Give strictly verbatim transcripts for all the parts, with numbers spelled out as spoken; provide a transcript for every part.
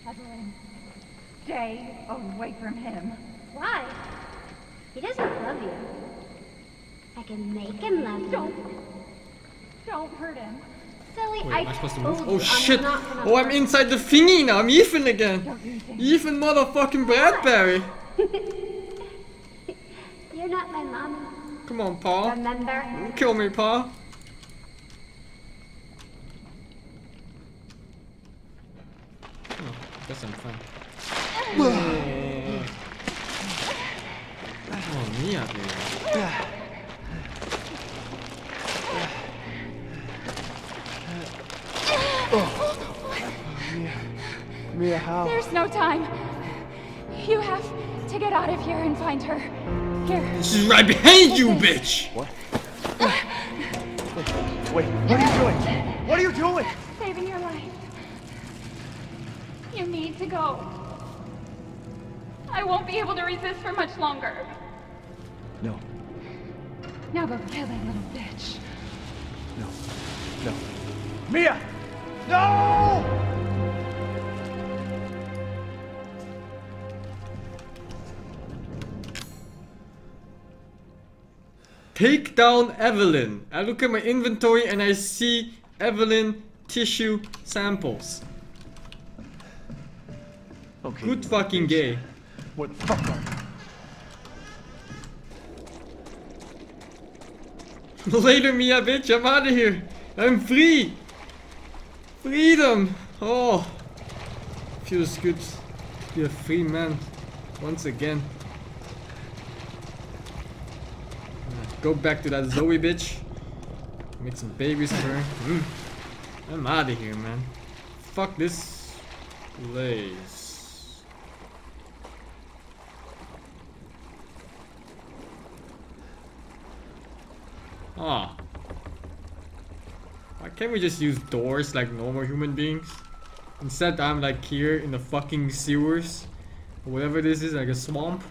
Evelyn, stay away from him. Why? He doesn't love you. I can make him love you. Don't. Don't hurt him. Silly, Wait, I am I supposed to move? told Oh you, shit! I'm not gonna Oh, I'm hurt inside the thingy now. I'm Ethan again. Don't do things. Ethan motherfucking Bradbury. You're not my mommy. Come on, Paul. Remember? Don't kill me, Paul. Oh, guess I'm fine. Oh, oh Mia, baby. Mia, how? There's no time. You have to get out of here and find her. Here. She's right behind you, bitch! What? Wait, wait, what are you doing? What are you doing? Saving your life. You need to go. I won't be able to resist for much longer. No, Now go kill that little bitch. no, no. Mia! No! Take down Evelyn. I look at my inventory and I see Evelyn tissue samples. Okay. Good fucking gay. What the fuck are you? Later, Mia, bitch. I'm out of here. I'm free. Freedom. Oh, feels good to be a free man once again. Go back to that Zoe bitch. Make some babies for her. Mm. I'm out of here, man. Fuck this place. Ah. Why can't we just use doors like normal human beings? Instead, I'm like here in the fucking sewers. Or whatever this is, like a swamp.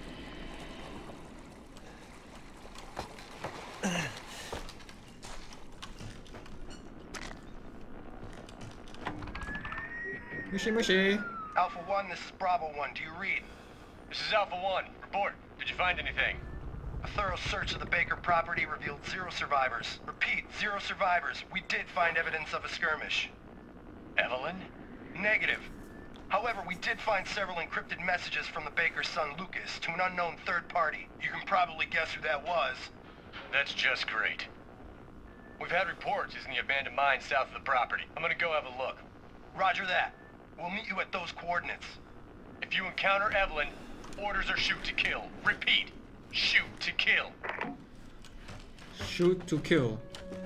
Mushy mushy. Alpha one, this is Bravo one. Do you read? This is Alpha one. Report. Did you find anything? A thorough search of the Baker property revealed zero survivors. Repeat, zero survivors. We did find evidence of a skirmish. Evelyn? Negative. However, we did find several encrypted messages from the Baker's son Lucas to an unknown third party. You can probably guess who that was. That's just great. We've had reports he's in the abandoned mine south of the property. I'm gonna go have a look. Roger that. We'll meet you at those coordinates. If you encounter Evelyn, orders are shoot to kill. Repeat, shoot to kill. Shoot to kill.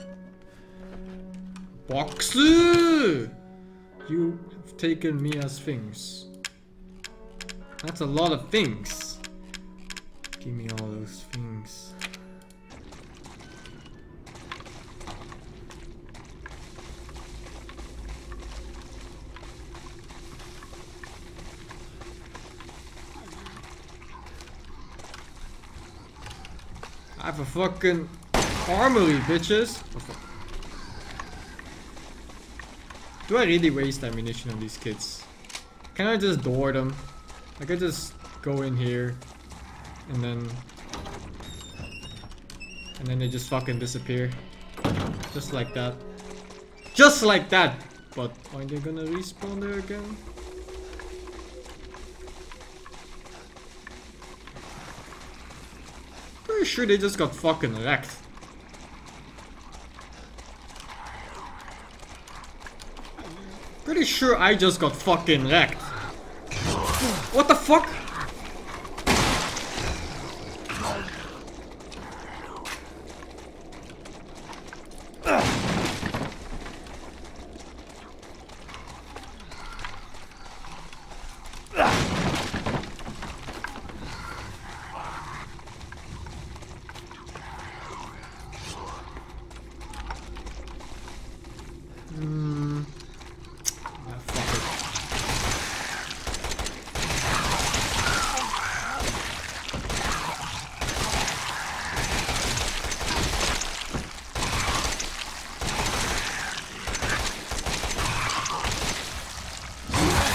Boxer! You have taken Mia's things. That's a lot of things. Give me all those things. I have a fucking armory, bitches. Do I really waste ammunition on these kids? Can I just door them? I could just go in here and then and then they just fucking disappear. Just like that. Just like that! But are they gonna respawn there again? Pretty sure they just got fucking wrecked. Pretty sure I just got fucking wrecked. What the fuck?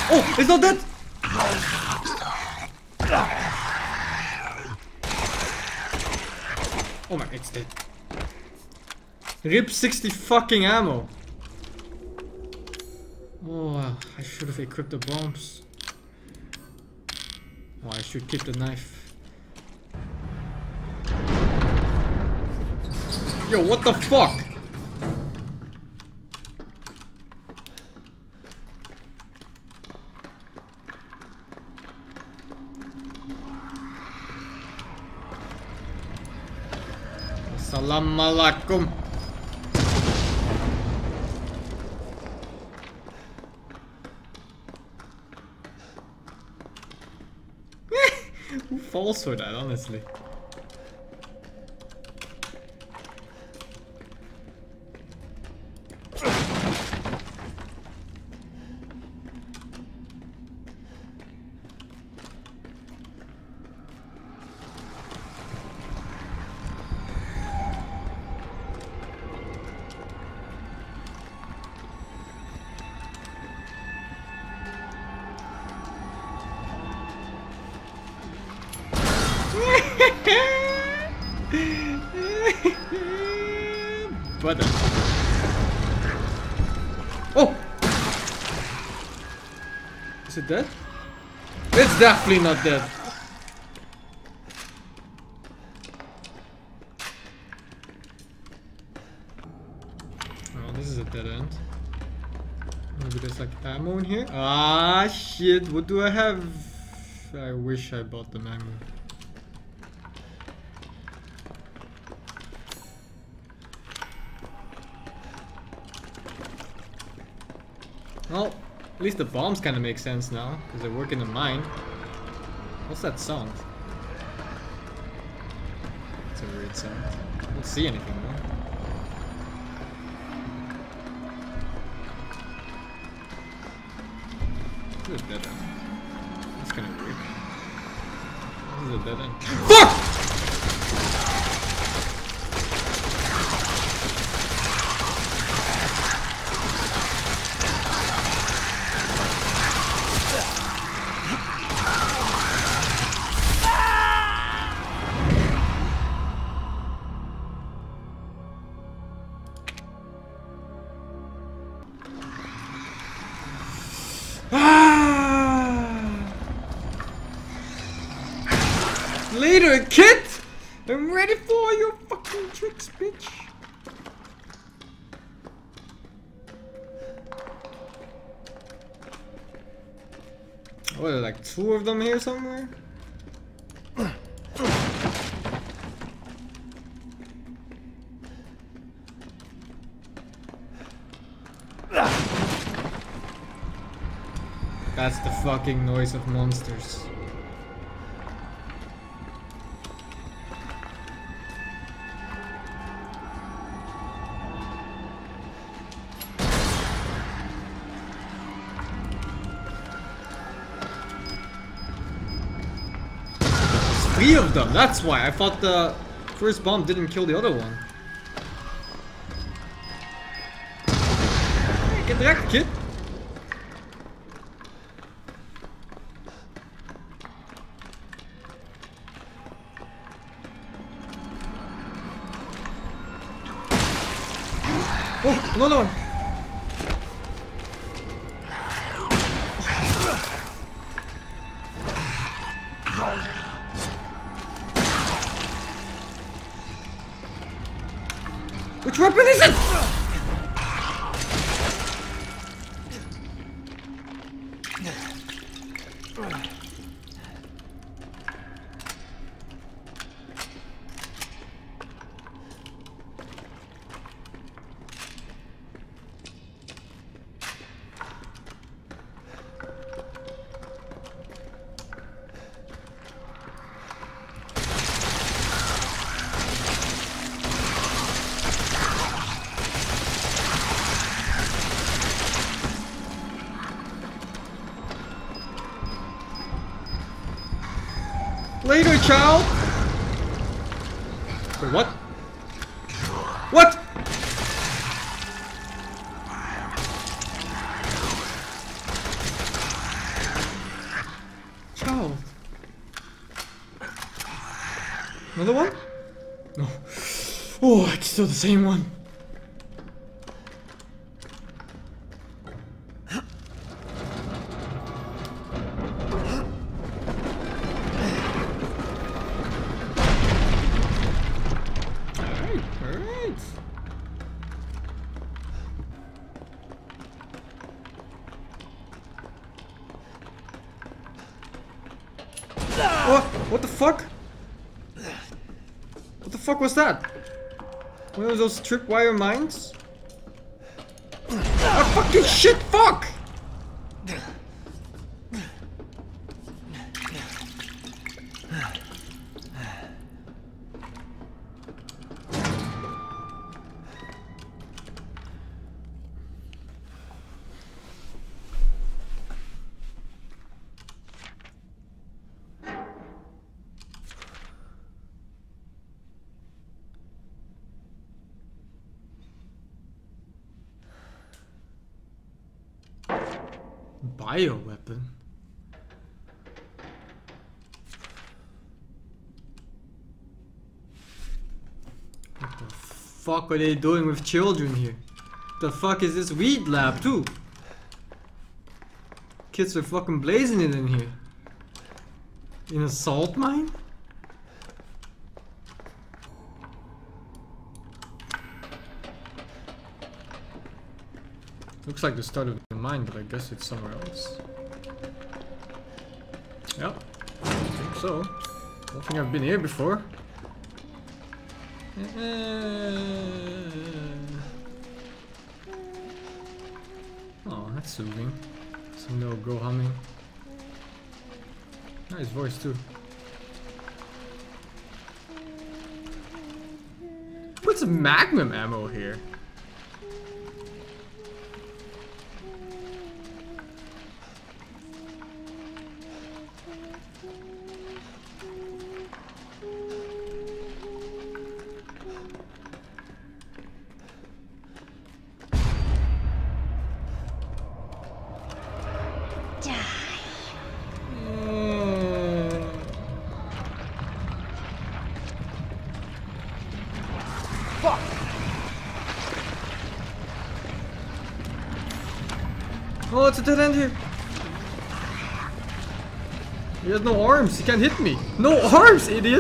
Oh, it's not dead! Oh my, it's dead. Rip sixty fucking ammo. Oh, I should have equipped the bombs. Oh, I should keep the knife. Yo, what the fuck? Assalamualaikum. Who falls for that, honestly? But oh, is it dead? It's definitely not dead. Oh, this is a dead end. Maybe there's like ammo in here. Ah shit! What do I have? I wish I bought the ammo. Well, at least the bombs kind of make sense now, because they work in the mine. What's that sound? It's a weird sound. I don't see anything more. This is a dead end. That's kind of weird. This is a dead end. FUCK! Later, kid! I'm ready for your fucking tricks, bitch! What, are there like two of them here somewhere? That's the fucking noise of monsters. Three of them, that's why. I thought the first bomb didn't kill the other one. Hey, get wrecked, kid. Oh, another one. Which weapon is it? Later, child! Wait, what? What? Another one? No. Oh, it's still the same one. Alright, alright. What? What the fuck? What the fuck was that? One of those tripwire mines? Ah, fucking shit! Fuck! Bioweapon? What the fuck are they doing with children here? The fuck is this weed lab too? Kids are fucking blazing it in here. In a salt mine? Looks like the start of the mine, but I guess it's somewhere else. Yep, I think so. Don't think I've been here before. Oh, that's soothing. Some little girl humming. Nice voice too. Put some magnum ammo here. Oh, it's a dead end here. He has no arms. He can't hit me. No arms, idiot.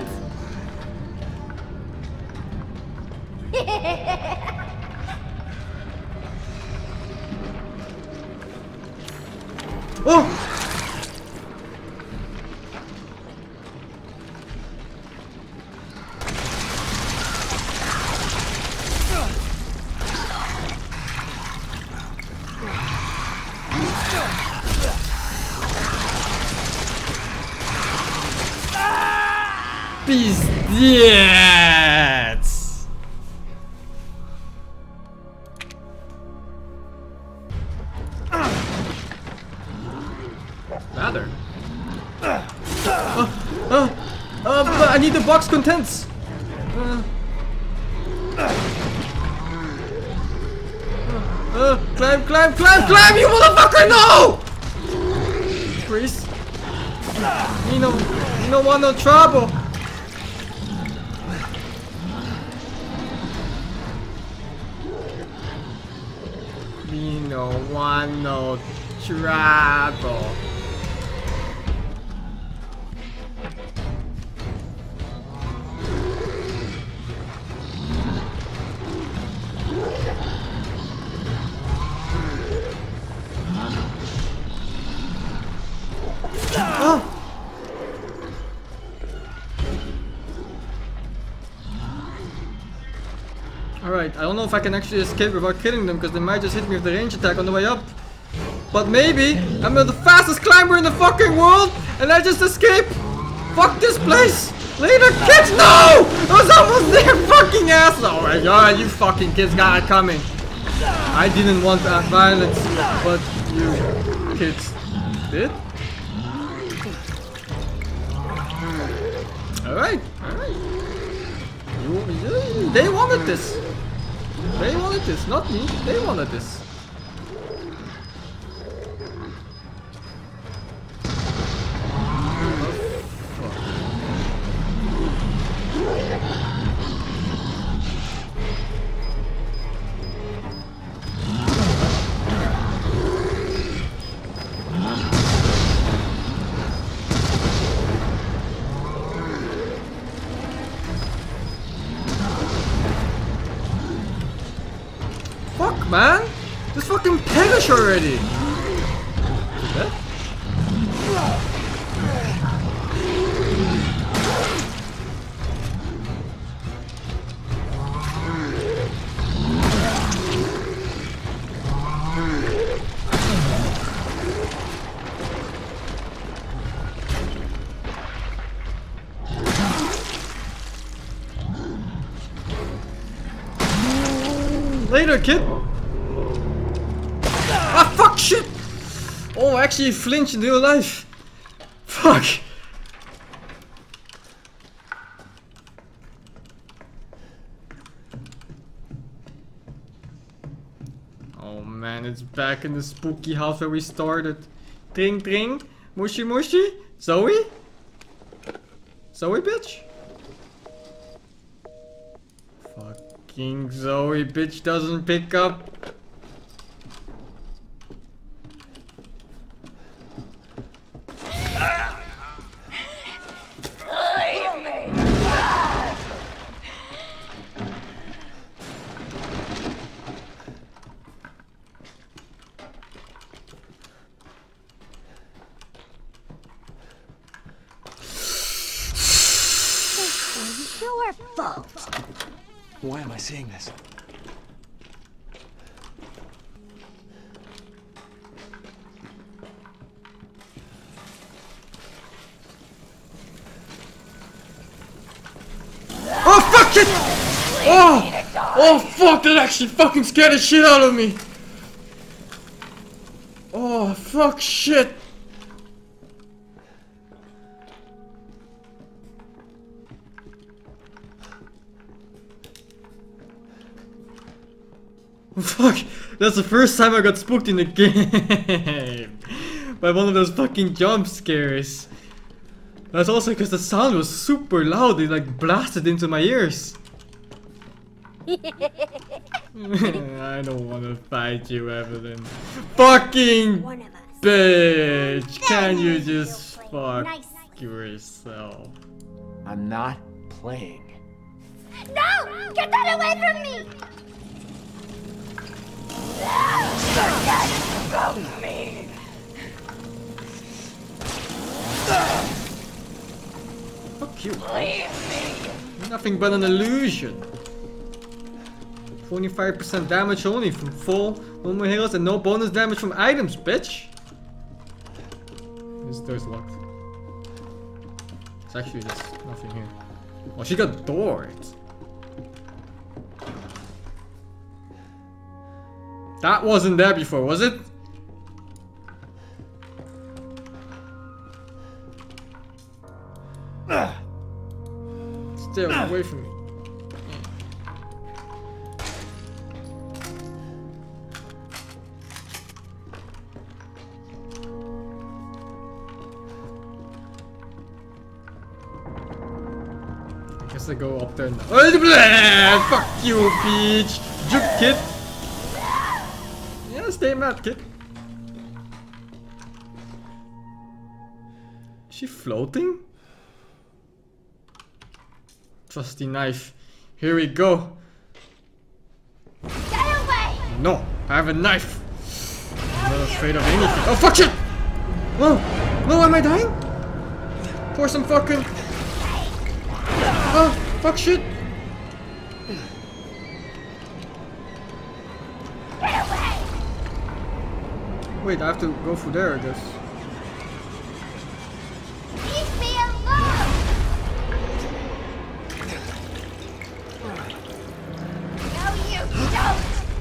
Oh! Пиздец! Rather. Uh, uh, uh, but I need the box contents. Uh, uh, climb, climb, climb, climb, you motherfucker! No! Freeze. You know, you don't want no trouble. We don't want no trouble. Oh. Alright, I don't know if I can actually escape without killing them because they might just hit me with the range attack on the way up. But maybe I'm the fastest climber in the fucking world and I just escape. Fuck this place. Later, kids. No! I was almost there, fucking asshole. Oh my god, you fucking kids got it coming. I didn't want that violence, but you kids did. Alright, alright. You, they wanted this. They wanted this, not me. They wanted this. bitch already. That? Later, kid. Ah, fuck, shit. Oh, I actually flinched in real life. Fuck. Oh man, it's back in the spooky house where we started. Tring, tring. Mushy, mushy. Zoe? Zoe, bitch? Fucking Zoe, bitch doesn't pick up. Your fault. Why am I seeing this? Oh fuck it! Oh! Oh fuck, that actually fucking scared the shit out of me! Oh fuck shit! Fuck! That's the first time I got spooked in the game by one of those fucking jump scares. That's also because the sound was super loud, it like blasted into my ears. I don't wanna fight you, Evelyn. Fucking One of us. bitch! Can you Then just you'll play fuck nice. yourself? I'm not playing. No! Get that away from me! Fuck you. Nothing but an illusion. twenty-five percent damage only from full normal heals and no bonus damage from items, bitch. This door's locked. It's actually there's nothing here. Oh, she got doors. That wasn't there before, was it? Stay away from me. I guess I go up there now. Oh, blah! Fuck you, bitch! Juke, kid! Yeah, stay mad, kid. Is she floating? Trusty knife. Here we go. Get away! No, I have a knife. I'm not afraid of anything. Oh fuck shit! No! No, am I dying? Pour some fucking... Oh, fuck shit! Get away! Wait, I have to go through there, I guess. Leave me alone! No, you don't!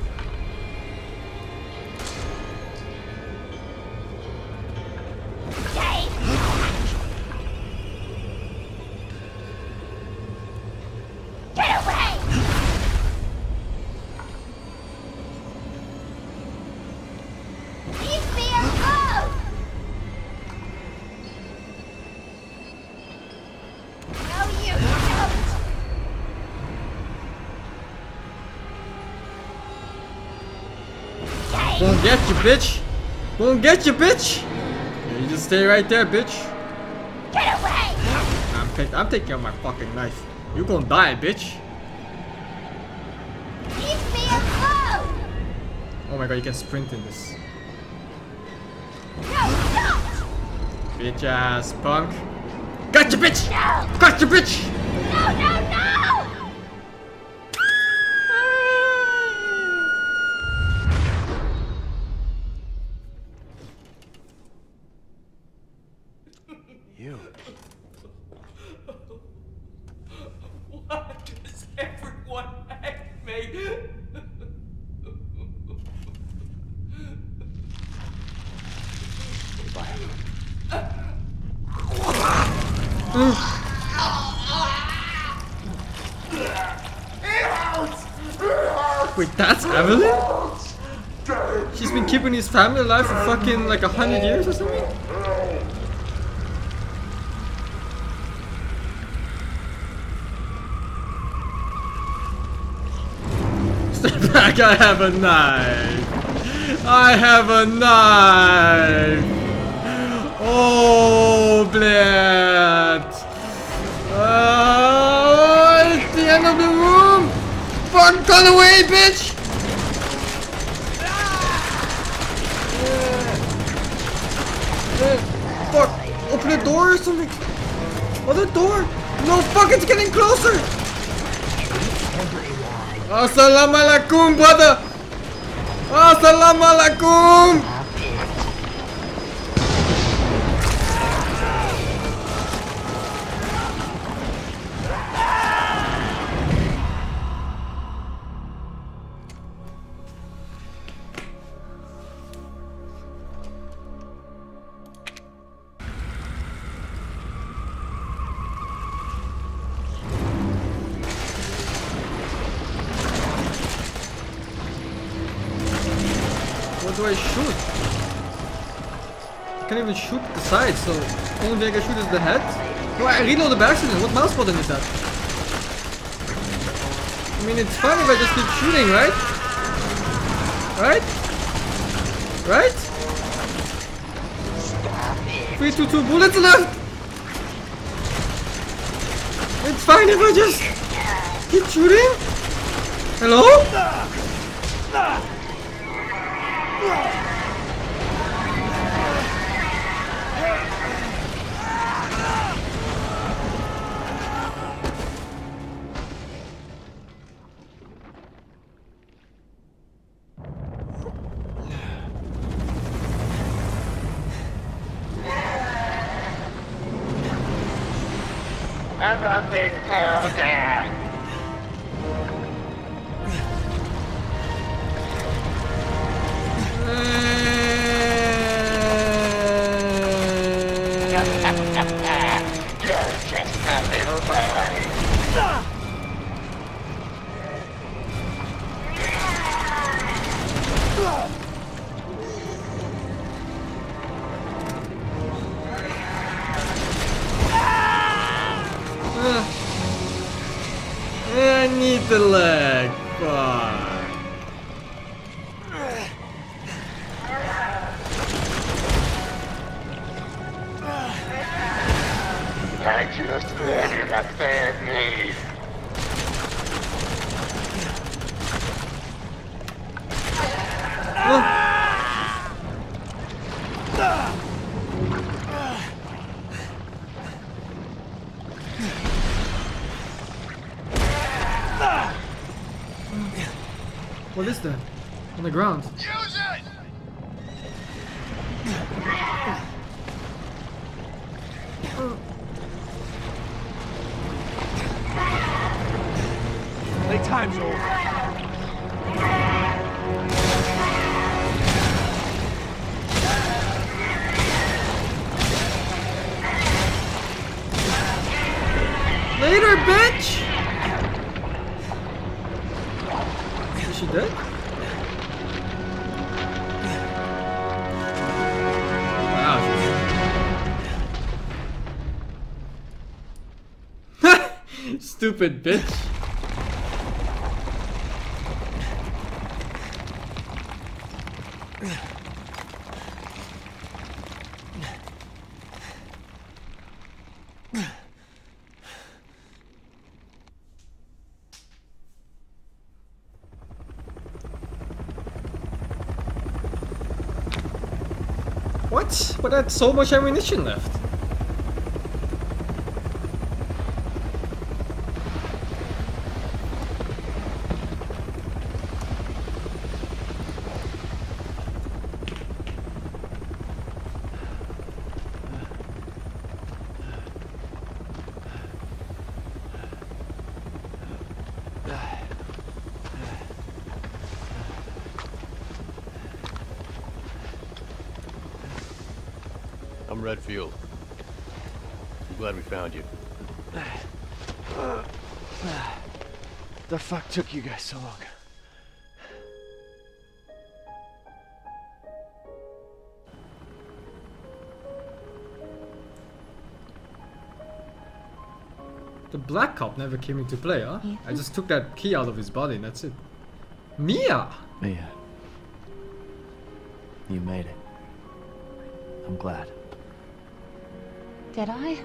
Stay back! Get away! Leave me alone! No, you don't! Stay Won't get you, bitch! Won't get you, bitch! Yeah, you just stay right there, bitch. Get away! I'm, ta I'm taking out my fucking knife. You gonna die, bitch. Leave me alone! Oh my god, you can sprint in this. Bitch ass punk. Gotcha, bitch! No! Gotcha, bitch! No, no, no! You. Why does everyone hate me? Wait, that's Evelyn? She's been keeping his family alive for fucking like a hundred years or something? Step back, I have a knife! I have a knife! Oh, bled! Oh, it's the end of the room! Fuck, gun away, bitch! Uh, fuck, open the door or something? Other door? No, fuck, it's getting closer! Assalamu alaikum, brother! Assalamu alaikum! What do I shoot? I can't even shoot the sides, so the only thing I can shoot is the head? No, I reloaded by accident. What mouse button is that? I mean, it's fine if I just keep shooting, right? Right? Right? Three, two, two bullets left! It's fine if I just keep shooting? Hello? I need the leg. Fuck. I just wanted a family. Oh. What is that? On the ground. Use it! Playtime's over. Later, bitch! Is she dead? Wow. Stupid bitch. Why What? But I had so much ammunition left. I'm Redfield. I'm glad we found you. The fuck took you guys so long? The black cop never came into play, huh? I just took that key out of his body and that's it. Mia! Mia. You made it. I'm glad. Did I?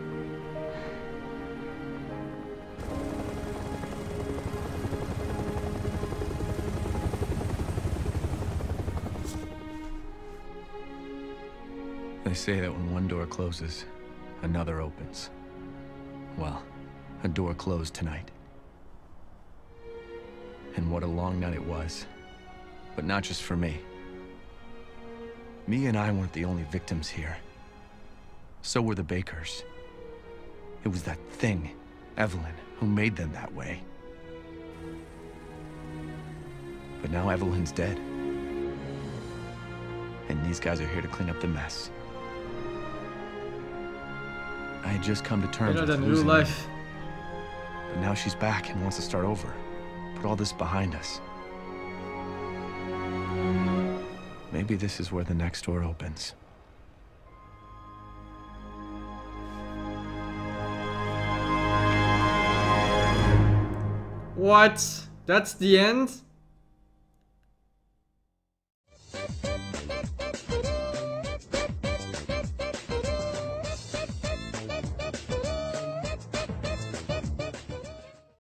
They say that when one door closes, another opens. Well, a door closed tonight. And what a long night it was. But not just for me. Mia and I weren't the only victims here. So were the Bakers. It was that thing, Evelyn, who made them that way. But now Evelyn's dead. And these guys are here to clean up the mess. I had just come to terms Better with than real losing life. her. But now she's back and wants to start over. Put all this behind us. Maybe this is where the next door opens. What? That's the end?